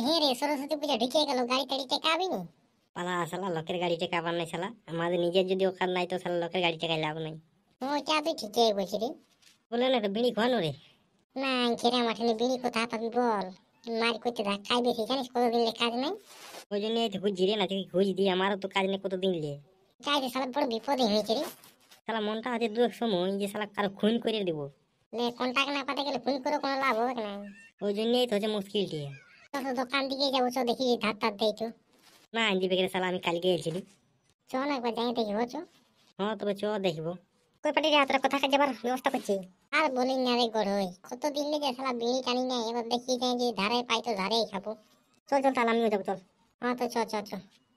হ্যাঁ রে, সরস্বতী পূজা ঢুকে গেল, গাড়ি টাড়ি টেকাবি নি? পালা শালা, লোকের গাড়ি টেকাবার নাই শালা। আমাদের নিজের যদি ওখান নাই তো শালা লোকের গাড়ি টেকাই লাভ নাই। ওইটা তুই ঠিকই বলছি রে। বলে না একটা বিড়ি খাওয়ানো রে। না, ছেড়ে মাঠে বিড়ি কোথায় পাবি বল? মার করতে ধাক্কাই বেশি, জানিস কতদিন কাজ নাই। ওই জন্য খুঁজছি রে, না তুই খুঁজ দিয়ে আমারও তো কাজ নেই কতদিন লে। কাজে শালা বড় বিপদে হয়েছে রে। শালা মনটা আছে দু এক সময় যে শালা কারো খুন করে দেবো। কন্টাক্ট না পাতে গেলে ফোন করে কোনো লাভ হবে না। ওই জন্যই তো হচ্ছে মুশকিলটি। তো দোকান দিকে যাবো, চো দেখি ধার ধার দেয় তো। না দিবে গেলে শালা, আমি কালকে গেছিলি। চ না একবার যাই দেখি, চো। হ্যাঁ তবে চ দেখবো। কই পাটি রে, তোরা কোথায় যাবার ব্যবস্থা করছি? আর বলি না রে গড়ই, কতদিন লেগে শালা বিড়ি টানি না, এবার দেখি যাই যে ধারে পাই তো ধারেই খাবো। চল চল, তাহলে আমিও যাবো, চল। হ্যাঁ তো চ চ চ।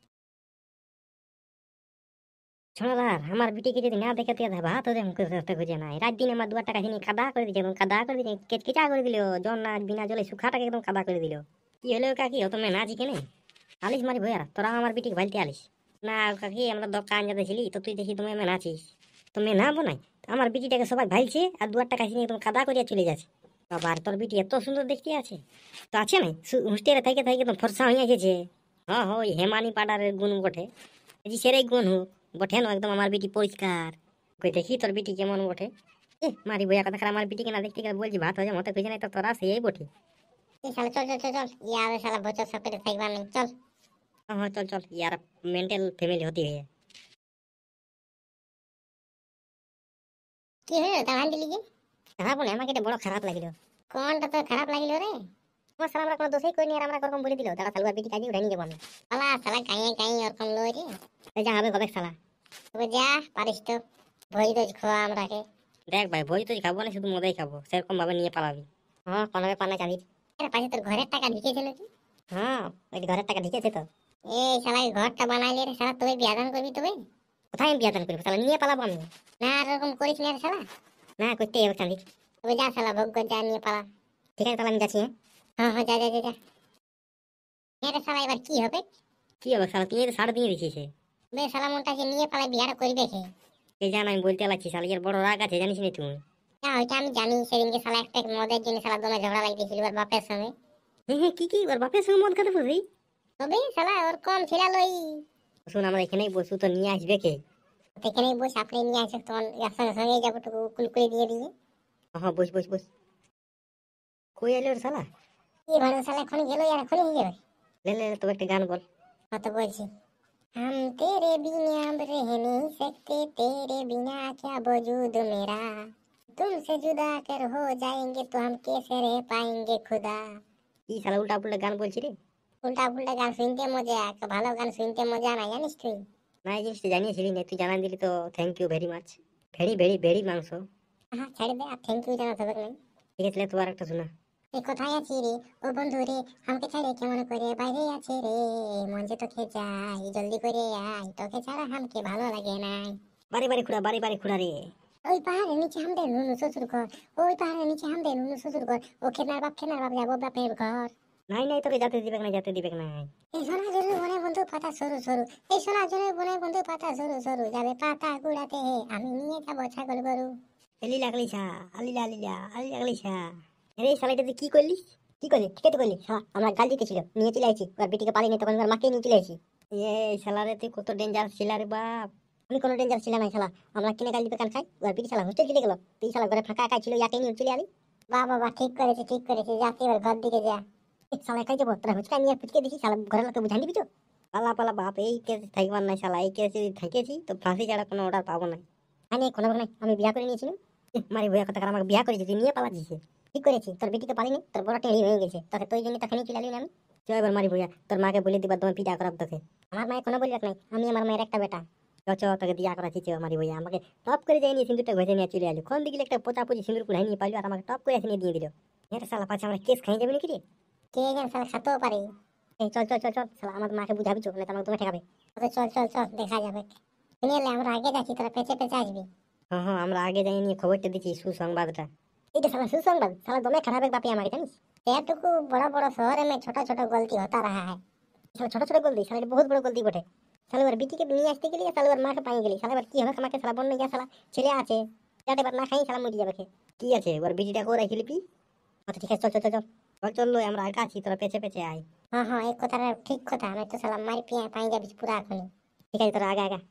ছোড়াদার আমার বিটিকে যদি না দেখে তুই ভাত হতে করতে খুঁজে নাই। রাত দিন আমার 2 টাকা কিনে কাদা করে দিচ্ছে, একদম কাদা করে দিচ্ছে, কেচকেচা করে দিল। জল না বিনা জলে শুখাটাকে একদম কাদা করে দিল। কি হলো কাকি, ও তুমি না জিকে নেই আলিস মারি ভয়ার, তোরা আমার বিটিকে ভালতে আলিস না কাকি। আমরা দোকান যেতে ছিলি তো তুই দেখি তুমি নাচিস, তুমি না বোনাই আমার বিটিটাকে সবাই ভাইলছে আর 2 টাকা কিনে একদম কাদা করিয়া চলে যাচ্ছে। বাবার তোর বিটি এত সুন্দর দেখতে আছে তো আছে নাই, হোস্টেলে থেকে থেকে একদম ফর্সা হয়ে গেছে। হ্যাঁ ওই হেমানি পাড়ারের গুণ বটে, সেরাই গুণ হোক বটে না, একদম আমার বিটি পরিষ্কার। কই দেখি তোর বিটি কেমন বটে। মারি বইয়া কথা খারাপ, আমার বিটিকে না দেখতে গেলে বলছি ভাত হয়ে মতে খুঁজে নাই তো তোরা সেই বটে। এই শালা চল চল চল চল, ইয়ার শালা বছর সকেটে থাকবার নেই, চল। হ্যাঁ হ্যাঁ চল চল, ইয়ার মেন্টাল ফ্যামিলি হতে হয়ে। কি হলো তা ভান দিলি যে? খারাপ বলে আমাকে এটা বড় খারাপ লাগিল। কোনটা তো খারাপ লাগিল রে? তোমার সালা আমরা কোনো দোষই করিনি আর আমরা ওরকম বলে দিল, তারা সালুয়ার বিটি কাজে উঠাই নিয়ে যাবো আমরা। শালা শালা গাঁয়ে গাঁয়ে ওরকম লই রে। এই যা হবে কবে শালা। তবে যা পারিস তো, ভোজ দোজ খোয়া আমরাকে। দেখ ভাই ভোজ তো খাবো না, শুধু মদাই খাবো, সেরকম ভাবে নিয়ে পালাবি। হ্যাঁ পালাবে পালা যাবি। এর পাশে তোর ঘরের টাকা ঢুকেছে নাকি? হ্যাঁ ওই ঘরের টাকা ঢিকেছে তো। এই শালা এই ঘরটা বানাইলে রে শালা, তবে বিয়া দান করবি তবে? কোথায় আমি বিয়া দান করবো শালা, নিয়ে পালাবো আমি। না আর এরকম করিস না রে শালা। না করতে হবে চাঁদি। তবে যা শালা, ভোগ কর, যা নিয়ে পালা। ঠিক আছে তাহলে আমি যাচ্ছি। হ্যাঁ হ্যাঁ হ্যাঁ, যা যা যা যা। হ্যাঁ রে শালা, এবার কি হবে? কি হবে শালা, তুই তো ছাড় দিয়ে দিছিস। বে শালা মনটাকে নিয়ে পালা, বিয়াটা করবে খে। এই জান আমি বলতে লাগছি শালা, এর বড় রাগ আছে জানিস নি তুই। না ওইটা আমি জানি, সেদিনকে শালা একটা মদের জন্য শালা দমে ঝগড়া লাগিয়েছিল ওর বাপের সঙ্গে। হ্যাঁ হ্যাঁ, কি ওর বাপের সঙ্গে মদ খাতে বসি। তবে শালা ওর কম ছিল লই। শুন আমরা এখানেই বসু তো নিয়ে আসবে কে। এখানেই বসে আপনি নিয়ে আসে, তোমার একসঙ্গে সঙ্গে যাবো, টুকু কুলকুলি দিয়ে দিয়ে। হ্যাঁ বস বস বস। কই এলো রে শালা। কি ভালো শালা, এখন গেলো আর এখনই হয়ে যাবে। লে লে লে, তবে একটা গান বল। हाँ तो बोल सी। हम तेरे बिना अब रह नहीं सकते, तेरे बिना क्या वजूद मेरा, तुमसे जुदा कर हो जाएंगे तो हम कैसे रह पाएंगे खुदा। কি শালা উল্টা পুল্টা গান বলছি রে। उल्टा पुल्टा गान सुनते मजा, तो ভালো গান শুনতে মজা না, জানিস তুই? না এই জিনিসটা জানিয়েছিলি না, তুই জানান দিলি তো thank you very much. Very very very মাংস। হ্যাঁ ছেড়ে দে, আর থ্যাংক ইউ জানাতে হবে না। ঠিক আছে তোমার একটা শোনা। এই কোথায় আছি রে ও বন্ধু রে, আমাকে ছেড়ে কেমন করে বাইরে আছে রে, মন যে তোকে যাই জলদি করে আয়, তোকে ছাড়া আমাকে ভালো লাগে না। বাড়ি বাড়ি খুঁড়া, বাড়ি বাড়ি খুঁড়া রে। ওই পাহাড়ের নিচে আমাদের নুনু শ্বশুর ঘর, ওই পাহাড়ের নিচে আমাদের নুনু শ্বশুর ঘর, ও খেনার বাপ যাবো বাপের ঘর। নাই নাই তোকে যেতে দিবে না, যেতে দিবে না। এই সোনা জরুর বনে বন্ধু পাতা সরু সরু, এই সোনা জরুর বনে বন্ধু পাতা সরু সরু, যাবে পাতা কুড়াতে আমি নিয়ে যাবো ছাগল গরু। এলি লাগলি সা, আলিলা আলিলা আলি লাগলি সা। এই শালাটা তুই কি করলি। কি করলি, ঠিক আছে করলি শালা, আমরা গাল দিতেছিল নিয়ে চলে আইছি, ওর বিটিকে পালিনি তখন ওর মাকে নিয়ে চলে আইছি। এই শালারে তুই কত ডেঞ্জার ছিল রে বাপ। আমি কোনো ডেঞ্জার ছিল না শালা, আমরা কিনে গাল দিবে কান খাই, ওর বিটি শালা হোস্টেল চলে গেল, তুই শালা ঘরে ফাঁকা একা ছিল, ইয়াকে নিয়ে চলে আলি। বাবা বাবা, ঠিক করেছে ঠিক করেছে, যাতে এবার ঘর দিকে যা। শালা একাই যাবো, তোরা হুচকা নিয়ে ফুচকে দেখি শালা ঘরের লোকে বুঝাই দিবি তো। পালা পালা বাপ, এই কেস থাকবার নাই শালা, এই কেস যদি থেকেছি তো ফাঁসি ছাড়া কোনো অর্ডার পাবো না। আমি কোনো নাই, আমি বিয়া করে নিয়েছিলাম। মারি ভুয়া কথা, আমাকে বিয়া করেছি তুই নিয়ে পালাচ্ছিস। ঠিক করেছি, তোর বেটিকে পালিনি, তোর বড় টেড়ি হয়ে গেছে, তোকে তো ওই জন্য তখনই চলে আলি না আমি। চল এবার মারি ভুয়া, তোর মাকে বলে দিবা তোমার পিঠা করাব তোকে। আমার মায়ের কোনো বলবে নাই, আমি আমার মায়ের একটা বেটা। চ তোকে দিয়া করাচ্ছি, মারি ভুয়া আমাকে টপ করে যাই নিয়ে সিন্দুরটা ঘষে নিয়ে চলে আলি, কোন দিকে একটা পোচা পুচি সিন্দুর কুড়াই নিয়ে পাইলো আর আমাকে টপ করে এসে নিয়ে দিয়ে দিল। এটা শালা পাচ্ছে আমরা কেস খাই যাবে নাকি রে। কে জান শালা খাতেও পারে। এই চল চল চল চল শালা, আমার মাকে বুঝাবি চল, না তো আমাকে তুমি ঠেকাবে। ওকে চল চল চল, দেখা যাবে। শুনে এলে আমরা আগে যাচ্ছি, তোরা পেছে পেছে আসবি। হ্যাঁ হ্যাঁ আমরা আগে যাই নিয়ে খবরটা দিচ্ছি সুসংবাদটা। এটা শালা সুসংবাদ, শালা দমে খারাপ এক বাপি আমাকে জানিস। এটুকু बड़ा बड़ा शहर में छोटा छोटा गलती होता रहा है। শালা ছোট ছোট গলতি, শালা এটা বহুত বড় গলতি বটে। শালা ওর বিটিকে নিয়ে আসতে গেলি, শালা ওর মাকে পাই গেলি, শালা এবার কি হবে আমাকে, শালা বন্য গিয়া শালা ছেলে আছে যাতে এবার না খাই শালা মরে যাবে। কি আছে ওর বিটিটাকে ওরাই খেলিপি। আচ্ছা ঠিক আছে চল চল চল চল চল চল লই, আমরা আগে আছি, তোরা পেছে পেছে আয়। হ্যাঁ হ্যাঁ, এই কথাটা ঠিক কথা, আমি তো সালাম মারি পিয়া পাই যাবি পুরা এখনই। ঠিক আছে তোরা আগা আগা।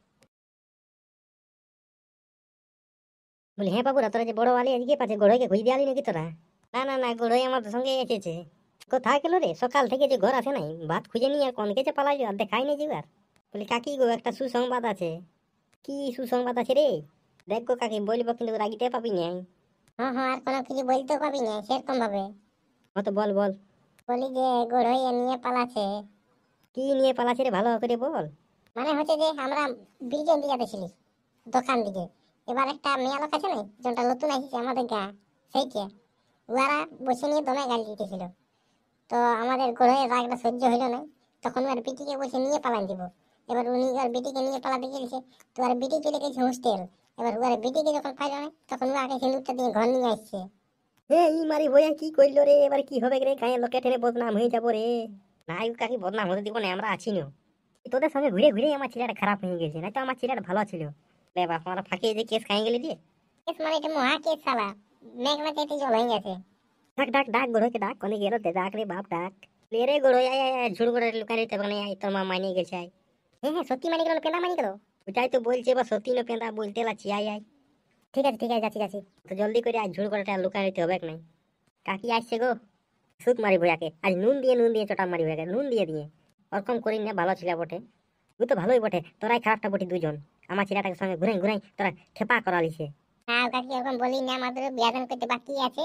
বলি হ্যাঁ বাবুরা, তোরা যে বড় আলি আজকে পাচ্ছে গড়ইকে ঘুষ দিয়ে আলি নাকি তোরা? না না না, গড়ই আমাদের সঙ্গে এসেছে। কোথায় গেল রে? সকাল থেকে যে ঘর আছে নাই, ভাত খুঁজে নিয়ে কোন গেছে পালাই, আর দেখাই নেই যে আর। বলি কাকি গো, একটা সুসংবাদ আছে। কি সুসংবাদ আছে রে? দেখ গো কাকি, বলবো কিন্তু রাগিতে পাবি না। হ্যাঁ হ্যাঁ, আর কোনো কিছু বলতে পাবি না সেরকম ভাবে। তো বল বল। বলি যে গড়ইয়া নিয়ে পালাছে। কি নিয়ে পালাছে রে, ভালো করে বল। মানে হচ্ছে যে আমরা ব্রিজের দিকে গেছিলি, দোকান দিকে। এবার একটা মেয়ে লোক আছে না, যেটা নতুন আসছে আমাদের গা, সেইটা ওরা বসে নিয়ে দমে গাল দিতেছিল। তো আমাদের গড়ের রাগটা সহ্য হইল না, তখন ওর বিটিকে বসে নিয়ে পালান দিব। এবার উনি ওর বিটিকে নিয়ে পালাতে গেছে, তো ওর বিটি চলে গেছে হোস্টেল। এবার ওর বিটিকে যখন পাইল না, তখন ও আগে সিঁদুরটা দিয়ে ঘর নিয়ে আসছে। ই মারি বইয়া কি করলো রে, এবার কি হবে রে? গায়ের লোকে ঠেলে বদনাম হয়ে যাবো রে। না কাকি, বদনাম হতে দিব না, আমরা আছি না। তোদের সঙ্গে ঘুরে ঘুরে আমার ছেলেটা খারাপ হয়ে গেছে, না তো আমার ছেলেটা ভালো ছিল। রে বাপ, আমরা ফাঁকিয়ে যে কেস খাই গেলি রে। কেস মানে এটা মহা কেস সালা, মেঘনা চাইতে জল হয়ে গেছে। ডাক ডাক ডাক গড়োকে ডাক, কোনে গেল তে ডাক রে বাপ ডাক। লে রে গড়ো, আয় আয় আয়, ঝুড় করে লুকাই রে, তখন আয় তোর মা মাইনে গেছে আয়। হ্যাঁ হ্যাঁ, সত্যি মানে গেল, পেনা মানে গেল। ওটাই তো বলছে, এবার সত্যি না পেঁদা বলতে লাগছি, আয় আয়। ঠিক আছে যাচ্ছি যাচ্ছি। তো জলদি করে আজ ঝুড় করে লুকাই নিতে হবে নাই। কাকি আসছে গো। সুত মারি ভয়াকে আজ নুন দিয়ে চটা মারি ভয়াকে, নুন দিয়ে দিয়ে। ওরকম করি না, ভালো ছিল বটে। তুই তো ভালোই বটে, তোরাই খারাপটা বটে দুজন। আমার ছেলেটাকে সঙ্গে ঘুরাই ঘুরাই তোরা খেপা করালিছে। হ্যাঁ কাকি, ওরকম বলি না, আমাদের বিয়া দান করতে বাকি আছে।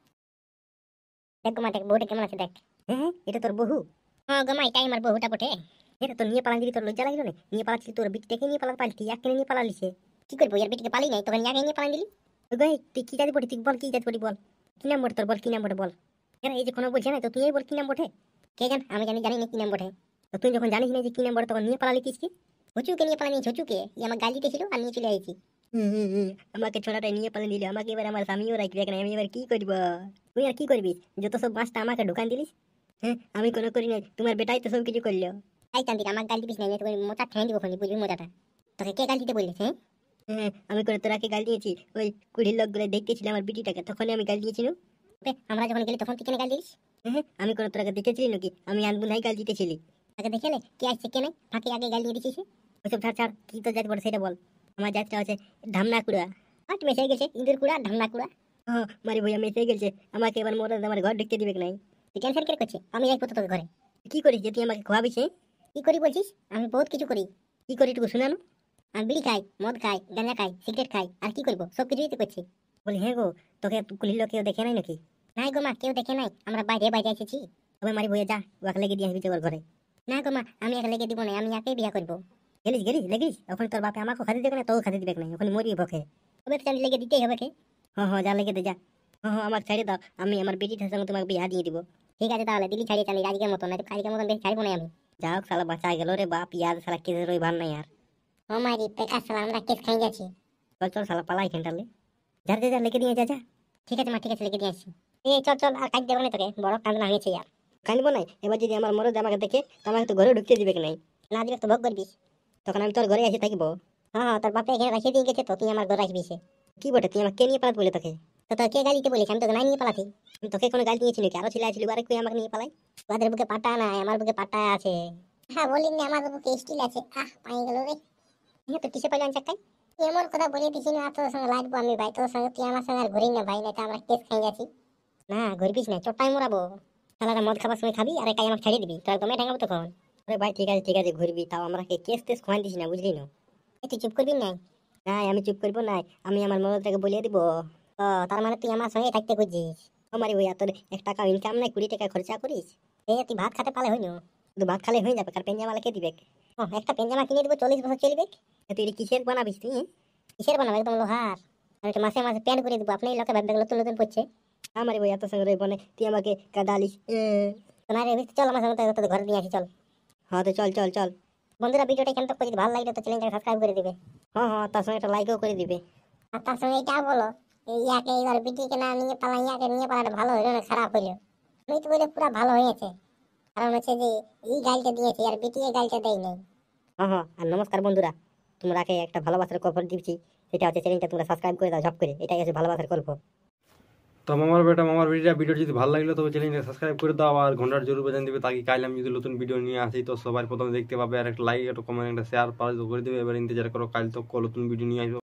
দেখ গোমা, দেখ বউটা কেমন আছে দেখ। হ্যাঁ হ্যাঁ, এটা তোর বহু? হ্যাঁ গোমা, এটাই আমার বহুটা বটে। এটা তো নিয়ে পালান দিবি, তোর লজ্জা লাগলো না? নিয়ে পালাচ্ছিলি, তোর বিটিকে নিয়ে পালা পালিস, এক নিয়ে পালালিছে। কি করবো, এর বিটিকে পালি নাই, তখন ইয়াকে নিয়ে পালান দিলি। ওই গাই, তুই কি জাতি বটি, তুই বল কি জাতি বটি বল। কি নাম বটে তোর, বল কি নাম বটে বল। এরা এই যে কোনো বলছে না, তো তুই বল কি নাম বটে। কে জান, আমি জানি জানি না কি নাম বটে। তো তুই যখন জানিস না যে কি নাম বটে, তখন নিয়ে পালালি কিসকে? ঝচুকে নিয়ে পালানি, ঝচুকে আমার গাল দিতেছিল আর নিয়ে চলে আইছি। আমাকে ছোড়াটা নিয়ে পালিয়ে দিলি, আমাকে এবার আমার স্বামীও রাখবি না, আমি এবার কি করব? তুই আর কি করবি? যত সব মাছটা আমাকে ঢুকান দিলিস। হ্যাঁ, আমি কোনো করি নাই, তোমার বেটাই তো সব কিছু করলো। এই তান্ত্রিক, আমার গাল দিবিস না, তোকে মোটা ঠেঙে দিব, খনি বুঝবি মজাটা। তোকে কে গাল দিতে বললিস? হ্যাঁ হ্যাঁ, আমি করে তোরাকে গাল দিয়েছি। ওই কুড়ির লোকগুলো দেখতেছিল আমার বিটিটাকে, তখনই আমি গাল দিয়েছিল। বে, আমরা যখন গেলি তখন তুই কেন গাল দিলিস? হ্যাঁ, আমি করে তোরাকে দেখেছিলি নাকি আমি আনবু নাই গাল দিতেছিলি? আগে দেখেলে কে আসছে কে নাই, ফাঁকে আগে গাল দিয়ে দিছিস। ওইসব ছাড় ছাড়, কি তোর জাত বড় সেটা বল। আমার জাতটা হচ্ছে ধামনা কুড়া। আর মেসে গেছে ইঁদুর কুড়া, ঢামনা কুড়া। হ্যাঁ, মারি বইয়া মেসে গেছে, আমাকে এবার মোড় আমার ঘর ঢুকতে দিবে নাই। তুই ক্যান্সার কে করছিস? আমি যাই তোকে ঘরে। কি করিস যে তুই আমাকে খোয়াবিস? কি করি বলছিস? আমি বহুত কিছু করি। কি করি একটু শুনানো। আমি বিড়ি খাই, মদ খাই, গাঁজা খাই, সিগারেট খাই, আর কি করবো, সব কিছুই তো করছি। বলি হ্যাঁ গো, তোকে কুলির লোক কেউ দেখে নাই নাকি? নাই গো মা, কেউ দেখে নাই, আমরা বাইরে বাইরে এসেছি। তবে মারি বইয়া যা, ওকে লেগে দিয়ে আসবি তোর ঘরে। না গো মা, আমি একা লেগে দিব না, আমি একাই বিয়া করবো। গেলিস গেলিস লেগিস, ওখানে তোর বাপে আমাকে খাতে দেবে না, তোকে খাতে দিবে না, ওখানে মরবি ভোকে। তবে তো লেগে দিতেই হবে কে। হ্যাঁ হ্যাঁ, যা লেগে দে যা। হ্যাঁ হ্যাঁ, আমাকে ছেড়ে দাও, আমি আমার বেটিটার সঙ্গে তোমাকে বিয়া দিয়ে দিব। ঠিক আছে তাহলে, দিলি ছাড়িয়ে চালি আজকের মতন, না তো কালকের মতন বেশি ছাড়বো না আমি। যা হোক, শালা বাঁচা গেল রে বাপ, ইয়াদ শালা কেসের ওই ভার নাই আর। ও মারি পেকা সালা, আমরা কেস খাই যাচ্ছি। চল চল শালা পালাই খেনটালে। যা যা যা, লেগে দিয়ে যা যা। ঠিক আছে মা, ঠিক আছে লেগে দিয়ে আসছি। এই চল চল, আর কাজ দেবো না তোকে, বড় কান্দনা হয়েছে আর। কানবো নাই, এবার যদি আমার মরদ আমাকে দেখে, তো আমাকে তো ঘরে ঢুকতে দিবে নাই। না দিবে তো ভোগ করবিস। তখন আমি তোর ঘরে এসে থাকবো। হ্যাঁ হ্যাঁ, তোর বাপে এখানে রাখিয়ে দিয়ে গেছে, তো তুই আমার ঘর রাখবি সে। কি বটে, তুই আমাকে কে নিয়ে পালাত বলে তোকে? তো তোর কে গালিতে বলিস? আমি তোকে নাই নিয়ে পালাতি। আমি তোকে কোনো গাল দিয়েছি নাকি? আরো ছেলে আসছিল, আরে কই আমাকে নিয়ে পালাই। ওদের বুকে পাটা নাই, আমার বুকে পাটা আছে। হ্যাঁ বলি না, আমার বুকে স্টিল আছে। পাই গেল রে। হ্যাঁ তো কিসে পাইলাম চাক্কাই? এমন কথা বলে দিছি না, তোর সঙ্গে লাগবো আমি ভাই, তোর সঙ্গে তুই আমার সঙ্গে আর ঘুরি না ভাই, না তো আমরা কেস খাই যাচ্ছি। না ঘুরবিস না, চোট্টাই মরাবো। তাহলে মদ খাবার সময় খাবি, আর একাই আমাকে ছাড়িয়ে দিবি, তোর দমে ঢাঙ্গাবো তখন। আরে ভাই ঠিক আছে ঘুরবি, তাও আমরা কেস টেস খোয়াই দিস না, বুঝলি না? তুই চুপ করবি না? নাই আমি চুপ করবো নাই, আমি আমার মরদটাকে বলিয়ে দিব। ও তার মানে তুই আমার সঙ্গে থাকতে খুঁজছিস? আমারই ভাইয়া, তোর 1 টাকা ইনকাম নাই, 20 টাকা খরচা করিস। এই তুই ভাত খেতে পালে হইনি? শুধু ভাত খালে হয়ে যাবে, কার পেঞ্জামালা কে দিবে? ও একটা পেঞ্জামা কিনে দিব, 40 বছর চলবে। তুই এটা কিসের বানাবিস তুই? কিসের বানাবো, একদম লোহার। আমি তো মাসে মাসে প্যান্ট করে দিব, আপনি লোকে ভাববে নতুন নতুন পড়ছে। আমারই ভাইয়া তোর সঙ্গে রইব না, তুই আমাকে কাদালিস। তোমার চল আমার সঙ্গে, তোদের ঘরে নিয়ে আসি চল। হ্যাঁ তো চল চল চল। বন্ধুরা ভিডিওটা কেন তো যদি ভালো লাগলো তো চ্যানেলটাকে সাবস্ক্রাইব করে দিবে। হ্যাঁ হ্যাঁ, তার সঙ্গে একটা লাইকও করে দিবে। আর তার সঙ্গে এটা বলো, এই ইয়াকে এবার বিটিকে না নিয়ে পালা, ইয়াকে নিয়ে পালাটা ভালো হইলো না খারাপ হইলো? আমি তো বলে পুরা ভালো হয়েছে, কারণ হচ্ছে যে এই গালটা দিয়েছে আর বিটি এই গালটা দেয় নাই। হ্যাঁ হ্যাঁ, আর নমস্কার বন্ধুরা, তোমরাকে একটা ভালোবাসার খবর দিচ্ছি। সেটা হচ্ছে চ্যানেলটা তোমরা সাবস্ক্রাইব করে দাও ঝপ করে, এটাই হচ্ছে ভালোবাসার গল্প। তো মামার বেটিরা ভিডিও যদি ভালো লাগলো তবে চ্যানেলটা সাবস্ক্রাইব করে দাও আর ঘন্টার জরুর বাজান দিবে, তাকে কাল আমি যদি নতুন ভিডিও নিয়ে আসি তো সবার প্রথমে দেখতে পাবে। আর একটা লাইক, একটা কমেন্ট, একটা শেয়ার করে দেবে। এবার ইন্তজার করো, কাল তো নতুন ভিডিও নিয়ে আসবো।